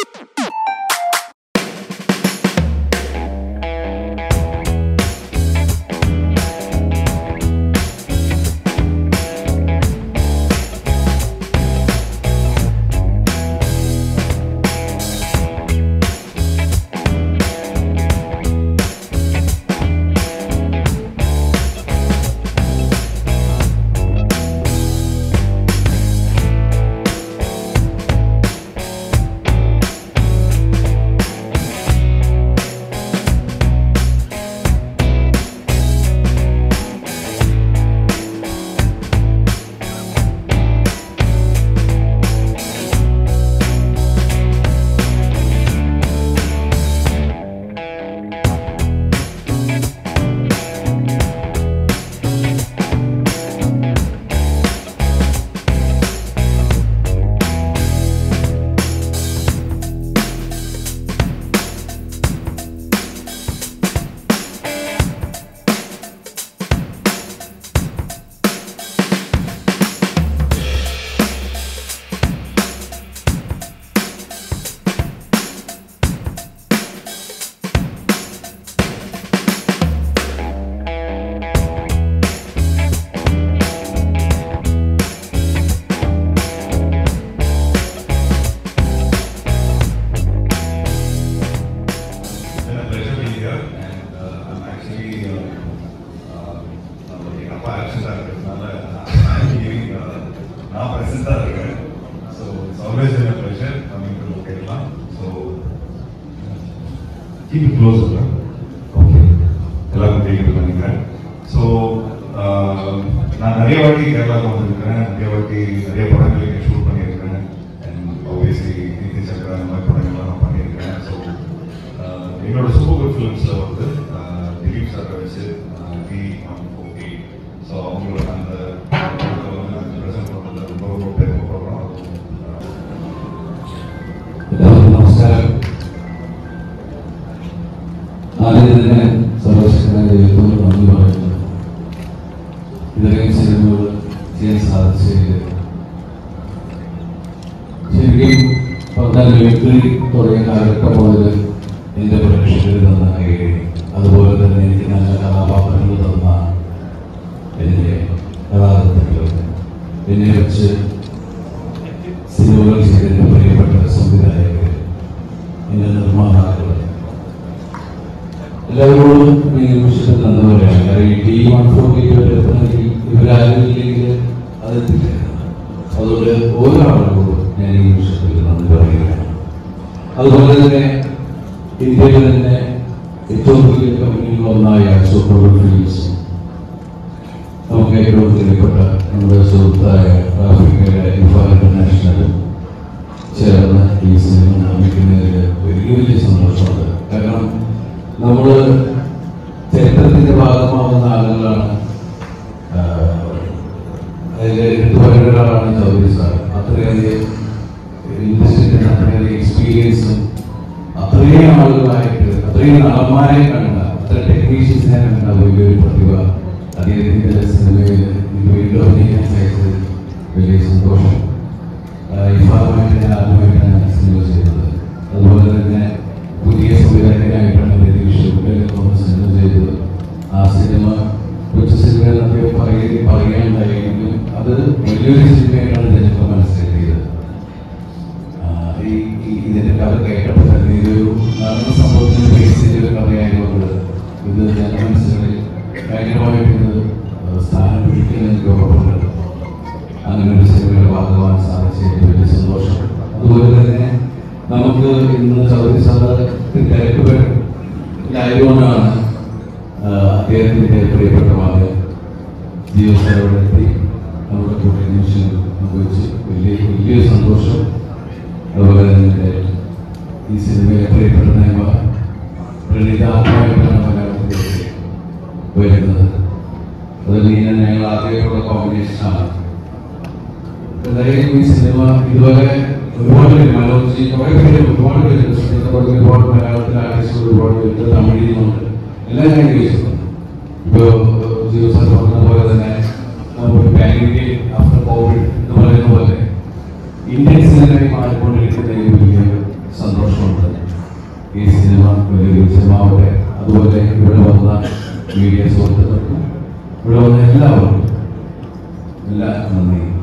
Keep it closer. Okay. எல்லாரும் கேட்குறது நினைக்கிறேன். ஸோ நான் நிறைய வாட்டி கேரளாவுக்கு வந்திருக்கிறேன், நிறைய படங்களுக்கு ஷூட் பண்ணியிருக்கிறேன். அண்ட் ஆப்வியஸ்லி நீதி சக்கரா இந்த மாதிரி படங்கள்லாம் நான் பண்ணியிருக்கேன். ஸோ என்னோட சூப்பர் குட் ஃபிலிம்ஸில் வந்து திலீப் சாரை வச்சு ஓகே. ஸோ அவங்களோட அந்த ப்ரெசென்ட் பண்ணுறது ரொம்ப பெருமைப்படுறோம். നമസ്കാരം. ആദ്യം തന്നെ സർവശക്തനായ ദൈവത്തോട് നന്ദി പറയുന്നു. ഇത്രയും സിനിമകൾ ചെയ്യാൻ സാധിച്ചതിൽ ശരിക്കും പറഞ്ഞാൽ വ്യക്തി തുടങ്ങിയ കാലഘട്ടം മുതൽ എൻ്റെ പ്രേക്ഷകരിൽ തന്ന കൈകി, അതുപോലെ തന്നെ എനിക്ക് നല്ല കഥാപാത്രങ്ങൾ തന്ന എൻ്റെ കഥാകൃത്തുക്കൾ, എന്നെ വെച്ച് സിനിമകൾ ചെയ്തതിൻ്റെ പ്രിയപ്പെട്ട സംവിധായകർ, എൻ്റെ നിർമ്മാതാക്കൾ, എല്ലാവരോടും ഈ നിമിഷത്തിൽ നന്ദി പറയാണ്. കാരണം ഈ T148 ഇവരാരില്ലെങ്കിൽ അതെത്തില്ല. അതുകൊണ്ട് ഓരോ ആളുകളോടും ഞാൻ ഈ നിമിഷത്തിൽ നന്ദി പറയുകയാണ്. അതുപോലെ തന്നെ ഇന്ത്യയിൽ തന്നെ ഏറ്റവും വലിയ കമ്പനികളൊന്നായ സൂപ്പർ ഗുഡ് ഫിലിംസ്, നമുക്ക് ഏറ്റവും പ്രിയപ്പെട്ട നമ്മുടെ സുഹൃത്തായ ആഫ്രിക്കയിലെ ഇന്റർനാഷണൽ ചേർന്ന് ഈ സിനിമ നിർമ്മിക്കുന്നതിൽ വലിയ സന്തോഷമുണ്ട്. കാരണം നമ്മൾ ചരിത്രത്തിൻ്റെ ഭാഗമാവുന്ന ആളുകളാണ്. അതിൽ എടുത്തുപറയുന്ന ഒരാളാണ് ചൗധരി സാർ. അത്രയധികം ഇൻഡസ്ട്രിയിൽ അത്രയധികം എക്സ്പീരിയൻസും അത്രയും ആളുകളായിട്ട് അത്രയും നടന്മാരെ കണ്ട അത്ര ടെക്നീഷ്യൻസിനെ കണ്ട വലിയൊരു പ്രതിഭ അദ്ദേഹത്തിൻ്റെ സിനിമയിൽ വീണ്ടും അഭിനയിക്കാൻ സാധിച്ചത് വലിയ സന്തോഷം. ഈ ഭാഗമായിട്ട് ഞാൻ ആദ്യമായിട്ടാണ് സിനിമ ചെയ്തത്. അതുപോലെ തന്നെ പുതിയ സംവിധായകനായിട്ടാണ് സിനിമ ചെയ്തത്. ആ സിനിമ കൊച്ചു സിനിമ എന്നൊക്കെ പറയാനുണ്ടായെങ്കിലും അത് വലിയൊരു സിനിമയായിട്ടാണ് ജനങ്ങൾ മനസ്സിലാക്കിയത്. ഇതിൻ്റെ കഥ കേട്ടപ്പോൾ തന്നെ ഇതൊരു നടന്ന സംഭവത്തിന് ബേസ് ചെയ്തൊരു കഥയായതുകൊണ്ട് ഇത് ജന മനസ്സുകളിൽ ഭയങ്കരമായിട്ട് ഇത് സ്ഥാനം പിടിക്കുന്ന എനിക്ക് ഉറപ്പുണ്ട്. അങ്ങനെ ഒരു സിനിമയുടെ ഭാഗമാകാൻ സാധിച്ചതിൽ വലിയ സന്തോഷം. അതുപോലെ തന്നെ നമുക്ക് ഇന്ന് ചൗധരി സാറിൻ്റെ ആയതുകൊണ്ടാണ് അദ്ദേഹത്തിൻ്റെ പ്രിയപ്പെട്ട മകൻ ജീവ സാറോടെ എത്തി നമ്മുടെ കൂടെ നിമിഷം അനുഭവിച്ച് വലിയൊരു സന്തോഷം. അതുപോലെ തന്നെ ഈ സിനിമയിലെ പ്രിയപ്പെട്ട നന്മ പ്രണീത ആദ്യമായിട്ടാണ് മലയാളത്തിലേക്ക് വരുന്നത്. അതിൽ ഞങ്ങൾ ആദ്യമായിട്ടുള്ള കോമ്പിനേഷനാണ്. എന്തായാലും ഈ സിനിമ ഇതുവരെ ഒരുപാട് പേര് മനോജി കുറേ പേര് ഒരുപാട് മലയാളത്തിലെ ആർട്ടിസ്റ്റുകൾ ഒരുപാട് പേര് തമിഴിലുണ്ട്, എല്ലാം ഞാൻ ചോദിച്ചിട്ടുണ്ട്. ഇപ്പോൾ ജീവ സാർ പറഞ്ഞ പോലെ തന്നെ നമുക്ക് ബാങ്കിൻ്റെ ആഫ്റ്റർ കോവിഡ് എന്ന് പറയുന്ന പോലെ ഇന്ത്യൻ സിനിമയിൽ മാറിക്കൊണ്ടിരിക്കുന്ന വലിയ സന്തോഷം. നിർമ്മാണം വലിയൊരു വിജയമാവട്ടെ. അതുപോലെ ഇവിടെ വന്ന മീഡിയ സുഹൃത്തുക്കൾക്കും ഇവിടെ വന്ന എല്ലാവർക്കും എല്ലാ നന്ദി.